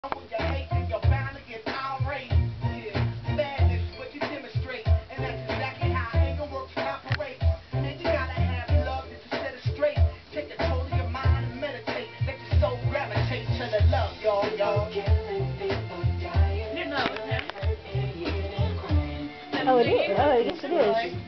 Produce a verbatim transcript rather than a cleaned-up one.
When you hate, then you're bound to get irate. Yeah, madness is what you demonstrate, and that's exactly how anger works and operates. And you gotta have love just to set it straight. Take control of your mind and meditate. Let your soul gravitate to the love, y'all, y'all. Oh, it is. Oh, yes, it is.